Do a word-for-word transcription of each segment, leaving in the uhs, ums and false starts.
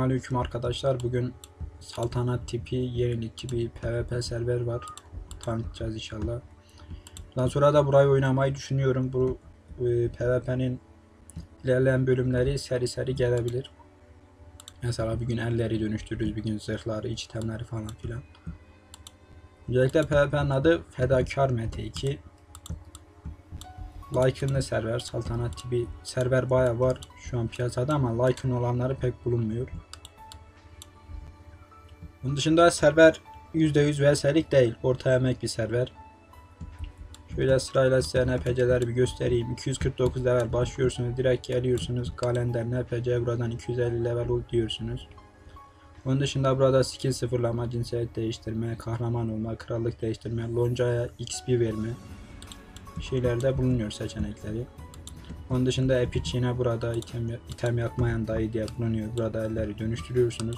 Selamünaleyküm arkadaşlar. Bugün saltanat tipi yenilikçi bir PvP server var. Tanıtacağız inşallah. Daha sonra da burayı oynamayı düşünüyorum. Bu e, PvP'nin ilerleyen bölümleri seri seri gelebilir. Mesela bir gün elleri dönüştürürüz, bir gün zırhları, iç itemleri falan filan. Öncelikle PvP'nin adı Fedakar Mete iki. Lycan'lı server, saltanat tipi server bayağı var şu an piyasada ama Lycan olanları pek bulunmuyor. Bunun dışında server yüzde yüz vs'lik değil, orta emek bir server. Şöyle sırayla size N P C'leri bir göstereyim. iki yüz kırk dokuz level başlıyorsunuz, direkt geliyorsunuz. Kalender N P C, buradan iki yüz elli level ol diyorsunuz. Onun dışında burada skill sıfırlama, cinsiyet değiştirme, kahraman olma, krallık değiştirme, loncaya X P verme şeylerde bulunuyor seçenekleri. Onun dışında epic yine burada item, item yakmayan dayı diye bulunuyor. Burada elleri dönüştürüyorsunuz.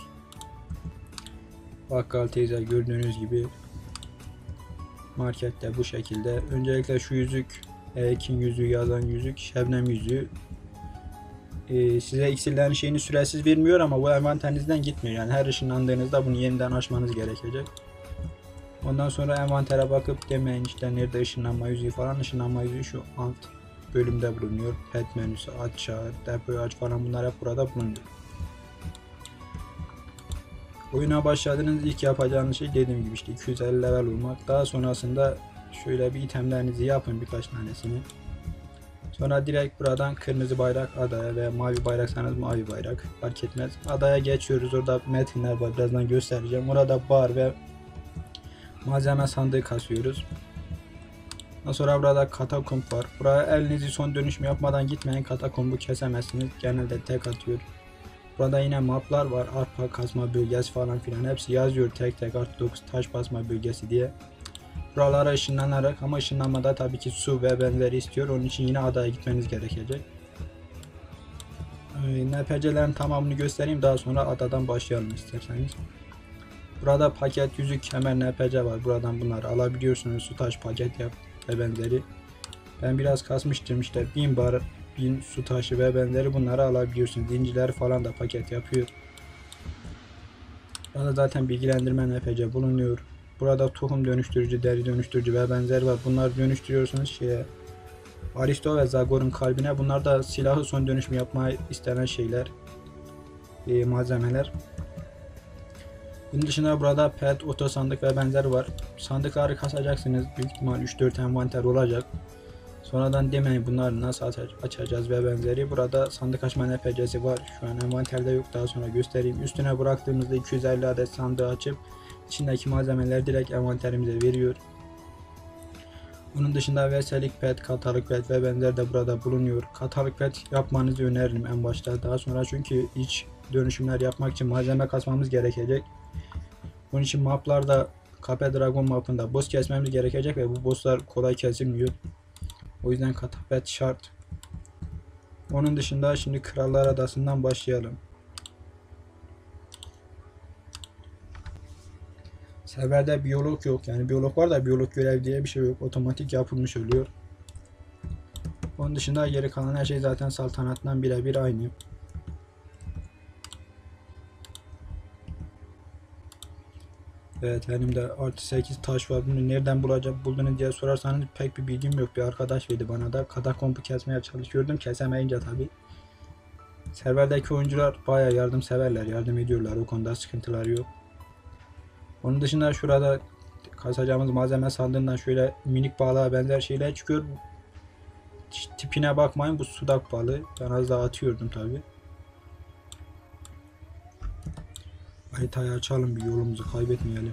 Bakkal teyze gördüğünüz gibi markette bu şekilde. Öncelikle şu yüzük, Ekin yüzüğü yazan yüzük, Şebnem yüzüğü. Ee, size iksirlerin şeyini süresiz vermiyor ama bu envanterinizden gitmiyor. Yani her ışınlandığınızda bunu yeniden açmanız gerekecek. Ondan sonra envantere bakıp demeyin işte nerede ışınlanma yüzüğü falan. Işınlanma yüzüğü şu alt bölümde bulunuyor. Pet menüsü, aç çağır, depoyu aç falan, bunlar hep burada bulunuyor. Oyuna başladığınız ilk yapacağınız şey dediğim gibi işte iki yüz elli level olmak. Daha sonrasında şöyle bir itemlerinizi yapın, birkaç tanesini. Sonra direkt buradan kırmızı bayrak adaya veya mavi bayraksanız mavi bayrak fark etmez. Adaya geçiyoruz. Orada metinler var, birazdan göstereceğim. Orada bar ve malzeme sandığı kasıyoruz. Daha sonra burada katakomb var. Buraya elinizi son dönüşümü yapmadan gitmeyin. Katakombu kesemezsiniz. Genelde tek atıyor. Burada yine maplar var. Arpa kasma bölgesi falan filan. Hepsi yazıyor tek tek artı dokuz taş basma bölgesi diye. Buralara ışınlanarak, ama ışınlanmada tabii ki su ve benzeri istiyor. Onun için yine adaya gitmeniz gerekecek. Ee, N P C'lerin tamamını göstereyim. Daha sonra adadan başlayalım isterseniz. Burada paket, yüzük, kemer, N P C var. Buradan bunları alabiliyorsunuz. Su taş paket yap ve benzeri. Ben biraz kasmıştım işte bin bar, bin su taşı ve benzeri, bunları alabiliyorsunuz. Dinciler falan da paket yapıyor. Burada zaten bilgilendirme N P C bulunuyor. Burada tohum dönüştürücü, deri dönüştürücü ve benzeri var. Bunları dönüştürüyorsunuz şeye, Aristo ve Zagor'un kalbine. Bunlar da silahı son dönüşüm yapmayı istenen şeyler, e, malzemeler. Bunun dışında burada pet, oto sandık ve benzeri var. Sandıkları kasacaksınız. Büyük ihtimal üç dört envanter olacak. Sonradan demeyin bunları nasıl açacağız ve benzeri. Burada sandık açma N P C'si var. Şu an envanterde yok. Daha sonra göstereyim. Üstüne bıraktığımızda iki yüz elli adet sandığı açıp içindeki malzemeleri direkt envanterimize veriyor. Bunun dışında veselik pet, katalog pet ve benzeri de burada bulunuyor. Katalog pet yapmanızı öneririm en başta. Daha sonra çünkü iç dönüşümler yapmak için malzeme kasmamız gerekecek. Bunun için maplarda Cape Dragon mapında boss kesmemiz gerekecek ve bu bosslar kolay kesilmiyor. O yüzden katapet şart. Onun dışında şimdi Krallar Adası'ndan başlayalım. Serverde biyolog yok. Yani biyolog var da biyolog görev diye bir şey yok. Otomatik yapılmış oluyor. Onun dışında geri kalan her şey zaten saltanattan birebir aynı. Evet, benim de artı sekiz taş var. Bunu nereden bulacak buldunuz diye sorarsanız pek bir bilgim yok. Bir arkadaş verdi bana da. Katakombu kesmeye çalışıyordum. Kesemeyince tabi. Serverdeki oyuncular bayağı yardımseverler. Yardım ediyorlar. O konuda sıkıntılar yok. Onun dışında şurada kasacağımız malzeme sandığından şöyle minik balığa benzer şeyler çıkıyor. Tipine bakmayın, bu sudak balığı. Ben az daha atıyordum tabi. Haritayı açalım, bir yolumuzu kaybetmeyelim.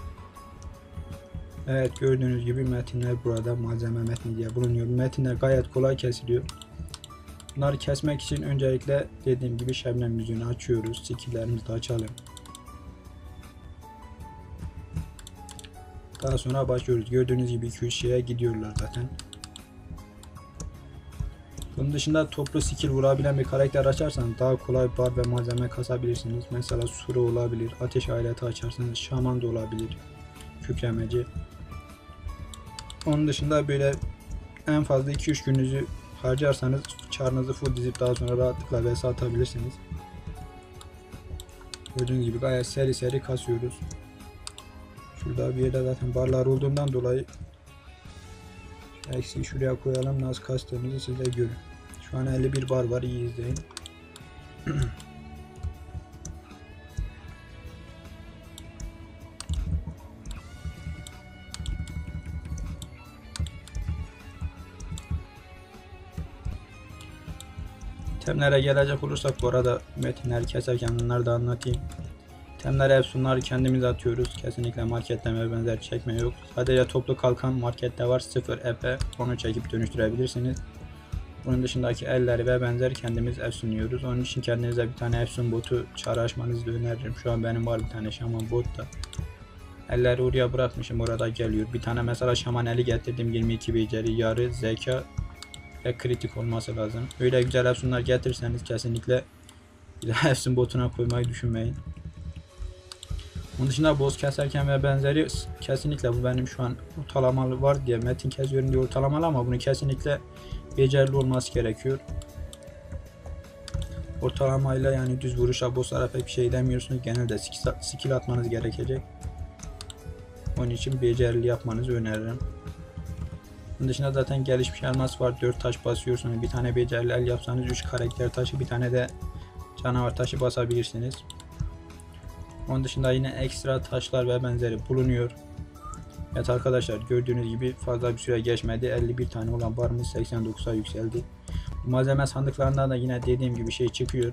Evet, gördüğünüz gibi metinler burada, malzeme metni diye bulunuyor. Metinler gayet kolay kesiliyor. Bunları kesmek için öncelikle dediğim gibi Şebnem yüzüğünü açıyoruz. Skill'lerimizi de açalım. Daha sonra başlıyoruz. Gördüğünüz gibi iki üç şeye gidiyorlar zaten. Bunun dışında toplu skill vurabilen bir karakter açarsanız daha kolay bar ve malzeme kasabilirsiniz. Mesela suru olabilir, ateş aleti açarsanız şaman da olabilir, kükremeci. Onun dışında böyle en fazla iki üç gününüzü harcarsanız çarınızı full dizip daha sonra rahatlıkla vs atabilirsiniz. Gördüğünüz gibi gayet seri seri kasıyoruz. Şurada bir yerde zaten barlar olduğundan dolayı eksiği şuraya koyalım, nasıl kastığımızı siz de görün. Şu an elli bir bar var, iyi izleyin. Temlere gelecek olursak, bu arada metinleri keserken bunları da anlatayım. Temler efsunları kendimiz atıyoruz. Kesinlikle marketten ve benzer çekme yok. Sadece toplu kalkan markette var, sıfır E P, onu çekip dönüştürebilirsiniz. Bunun dışındaki elleri ve benzer kendimiz efsunluyoruz. Onun için kendinize bir tane efsun botu çağrı açmanızı öneririm. Şu an benim var bir tane şaman bot da. Elleri oraya bırakmışım, orada geliyor. Bir tane mesela şaman eli getirdim, yirmi iki beceri, yarı zeka ve kritik olması lazım. Öyle güzel efsunlar getirirseniz kesinlikle bir daha efsun botuna koymayı düşünmeyin. Onun dışında boss keserken ve benzeri kesinlikle, bu benim şu an ortalamalı var diye metin kesiyorum diye ortalamalı, ama bunu kesinlikle becerili olması gerekiyor. Ortalamayla yani düz vuruşa bosslara pek bir şey demiyorsunuz. Genelde skill atmanız gerekecek. Onun için becerili yapmanızı öneririm. Bunun dışında zaten gelişmiş elmas var. dört taş basıyorsunuz. Bir tane becerili el yapsanız üç karakter taşı, bir tane de canavar taşı basabilirsiniz. Onun dışında yine ekstra taşlar ve benzeri bulunuyor. Evet arkadaşlar, gördüğünüz gibi fazla bir süre geçmedi. elli bir tane olan barımız seksen dokuza yükseldi. Malzeme sandıklarından da yine dediğim gibi şey çıkıyor.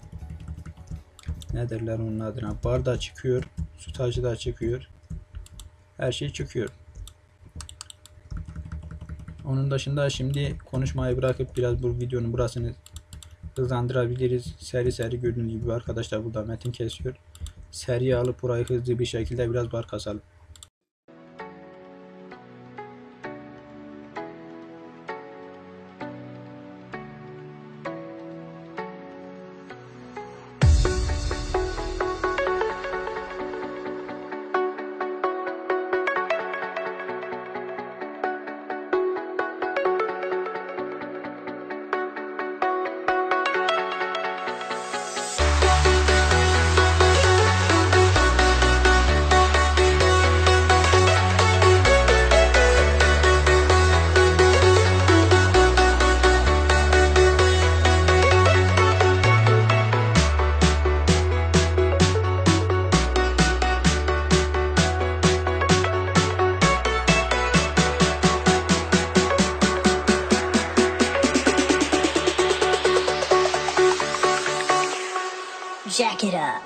Ne derler onun adına? Bar da çıkıyor. Su tacı da çıkıyor. Her şey çıkıyor. Onun dışında şimdi konuşmayı bırakıp biraz bu videonun burasını hızlandırabiliriz. Seri seri gördüğünüz gibi arkadaşlar burada metin kesiyor. Seriye alıp burayı hızlı bir şekilde biraz bar kasalım. Jack it up.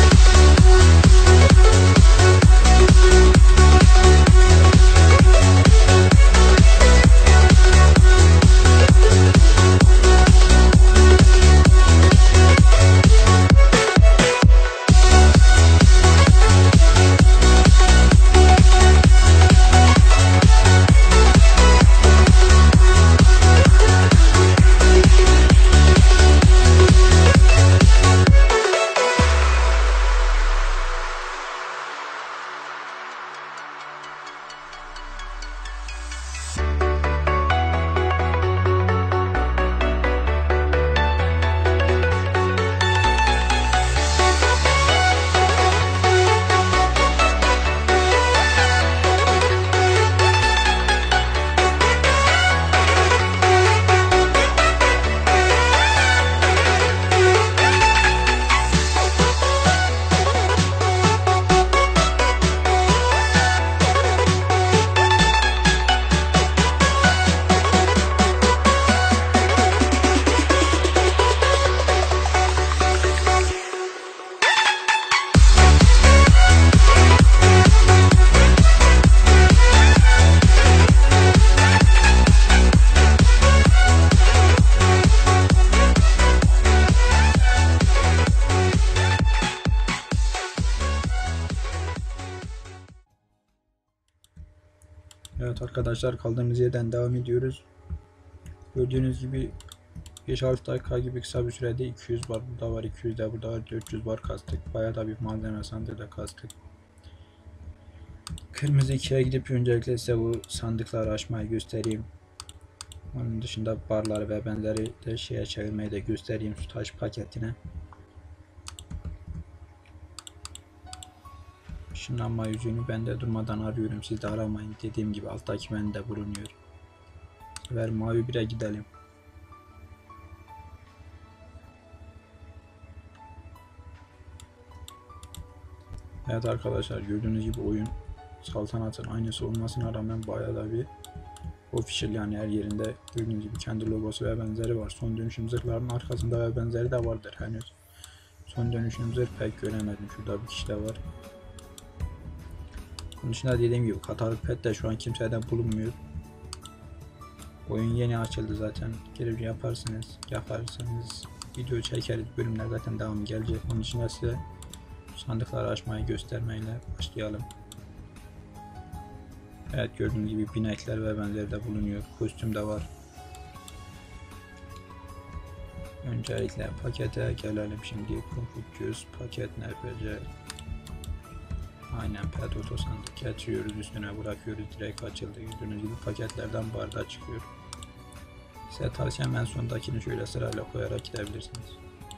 Evet arkadaşlar, kaldığımız yerden devam ediyoruz. Gördüğünüz gibi beş altı dakika gibi kısa bir sürede iki yüz var, burada var iki yüz de, burada var dört yüz var kastık. Bayağı da bir malzeme sandığı da kastık. Kırmızı ikiye gidip öncelikle size bu sandıkları açmayı göstereyim. Onun dışında barları ve benzeri de şeye çevirmeyi de göstereyim, su taş paketine. Işınlanma yüzüğünü ben de durmadan arıyorum. Siz de aramayın. Dediğim gibi alttaki bende bulunuyor. Bu sefer mavi bire gidelim. Evet arkadaşlar, gördüğünüz gibi oyun saltanatın aynısı olmasına rağmen bayağı da bir official, yani her yerinde gördüğünüz gibi kendi logosu ve benzeri var. Son dönüşüm zırhlarının arkasında ve benzeri de vardır henüz. Son dönüşüm zırh pek göremedim. Şurada bir kişi de var. Bunun dışında dediğim gibi Katarlık pet de şu an kimseden bulunmuyor. Oyun yeni açıldı zaten. Gelip yaparsınız, yaparsanız video çekeriz. Bölümler zaten devamı gelecek. Onun için size sandıkları açmayı göstermeyle başlayalım. Evet, gördüğünüz gibi binekler ve benzeri de bulunuyor. Kostüm de var. Öncelikle pakete gelelim şimdi. Confucius paket N P C. Aynen, pet oto sandık getiriyoruz, üstüne bırakıyoruz, direkt açıldı. Gördüğünüz gibi paketlerden barda çıkıyor. Size tavsiyem en sondakini şöyle sırayla koyarak gidebilirsiniz.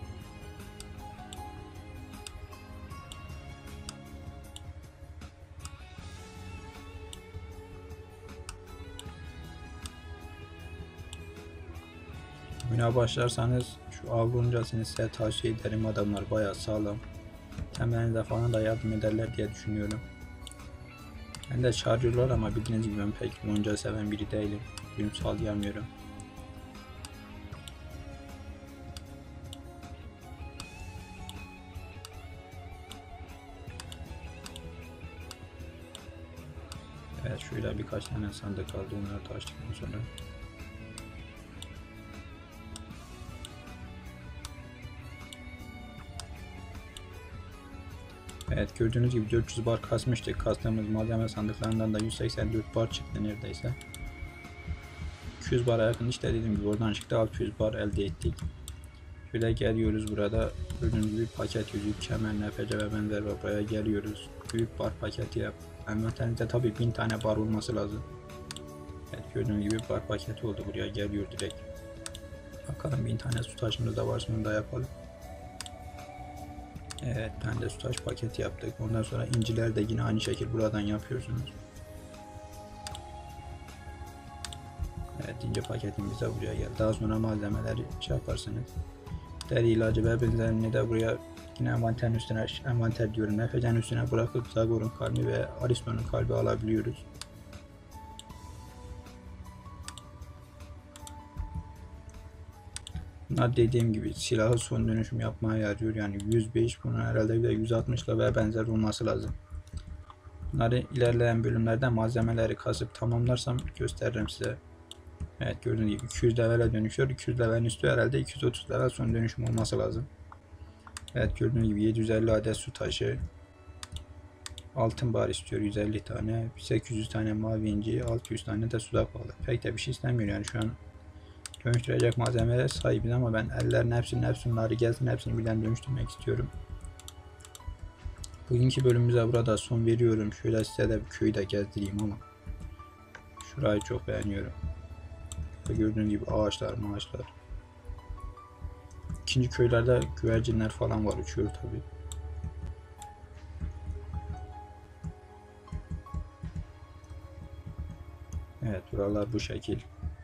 Oyuna başlarsanız şu avluncasını size tavsiye ederim. Adamlar bayağı sağlam. Temelinize falan da yardım ederler diye düşünüyorum. Ben de çağırıyorlar ama bildiğiniz gibi ben pek lonca seven biri değilim. Uyum sağlayamıyorum. Evet, şöyle birkaç tane sandık kaldı, onları da açtıktan sonra. Evet, gördüğünüz gibi dört yüz bar kasmıştık. Kastığımız malzeme sandıklarından da yüz seksen dört bar çıktı neredeyse. iki yüz bara yakın işte, dediğim gibi oradan çıktı, altı yüz bar elde ettik. Şöyle geliyoruz, burada gördüğünüz gibi paket yüzük, kemer, N P C ve benzer ve buraya geliyoruz. Büyük bar paketi yap. Envanterinizde tabi bin tane bar olması lazım. Evet, gördüğünüz gibi bar paketi oldu, buraya geliyor direkt. Bakalım bin tane su taşımız da varsa onu da yapalım. Evet, ben de su taş paketi yaptık. Ondan sonra inciler de yine aynı şekilde buradan yapıyorsunuz. Evet, ince paketimiz de buraya geldi. Daha sonra malzemeleri şey yaparsınız. Deri ilacı ve benzerini de buraya yine envanterin üstüne, envanter diyorum, N P C'nin üstüne bırakıp Zagor'un kalbi ve Aristo'nun kalbi alabiliyoruz. Bunlar dediğim gibi silahı son dönüşüm yapmaya yarıyor. Yani yüz beş, bunun herhalde bir de yüz altmış ile ve benzer olması lazım. Bunları ilerleyen bölümlerde malzemeleri kasıp tamamlarsam gösteririm size. Evet, gördüğünüz gibi iki yüz levele dönüşüyor. iki yüz levelin üstü herhalde iki yüz otuz level son dönüşüm olması lazım. Evet, gördüğünüz gibi yedi yüz elli adet su taşı. Altın bar istiyor yüz elli tane. sekiz yüz tane mavi inci, altı yüz tane de suda bağlı. Pek de bir şey istemiyor yani şu an. Dönüştürecek malzemeye sahibiz ama ben ellerin hepsinin hepsini gelsin hepsini birden dönüştürmek istiyorum. Bugünkü bölümümüze burada son veriyorum. Şöyle size de bir köyü de gezdireyim ama şurayı çok beğeniyorum. Gördüğünüz gibi ağaçlar maaşlar. İkinci köylerde güvercinler falan var, uçuyor tabi. Evet, buralar bu şekil.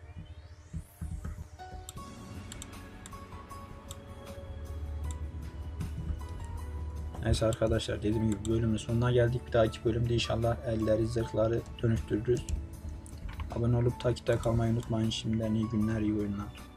Neyse arkadaşlar, dediğim gibi bölümün sonuna geldik. Bir dahaki bölümde inşallah elleri, zırhları dönüştürürüz. Abone olup takipte kalmayı unutmayın. Şimdiden iyi günler, iyi oyunlar.